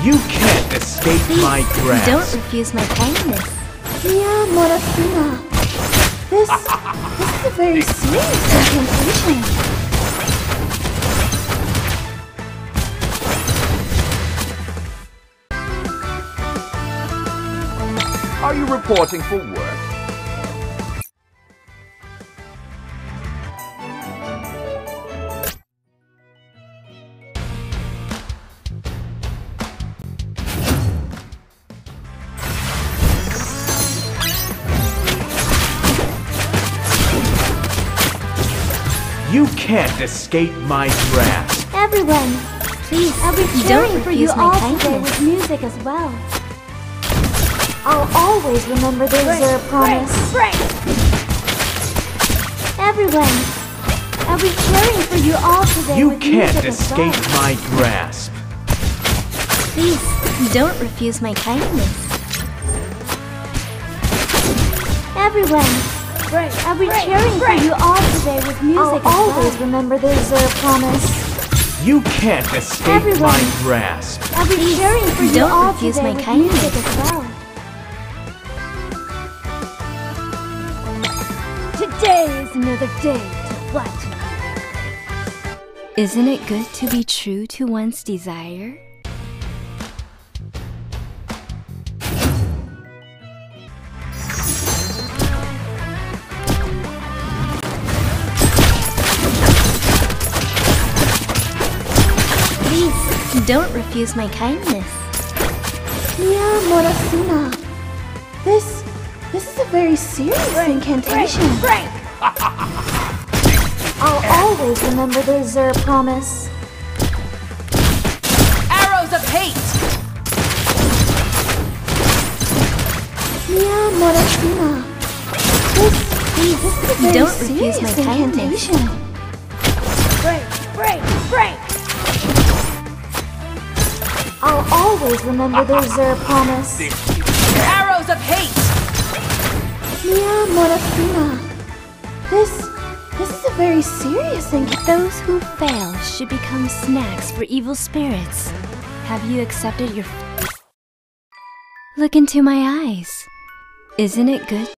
You can't escape my grasp. Don't refuse my kindness. Mia Morafina. This is a very serious incantation. Are you reporting for work? You can't escape my grasp. Everyone, please, I'll be cheering for you all today with music as well. I'll always remember the reserve promise. Everyone, I'll be cheering for you all today You with music can't as escape well. my grasp. Please, don't refuse my kindness. Everyone, I'll be cheering for you all today with music as well. I'll always remember the reserve promise. You can't escape my grasp. I'll be cheering for you Don't all refuse today my with kindness. music as well. Today is another day to flatten you. Isn't it good to be true to one's desire? Please, don't refuse my kindness. Mia Morafina. This is a very serious incantation. I'll always remember the reserve promise. Arrows of hate! Mia Morafina. This is a very Don't serious refuse my kindness. incantation. I'll always remember the reserve promise. Arrows of hate! Mia Morafina. This is a very serious incantation. Those who fail should become snacks for evil spirits. Have you accepted your... Look into my eyes. Isn't it good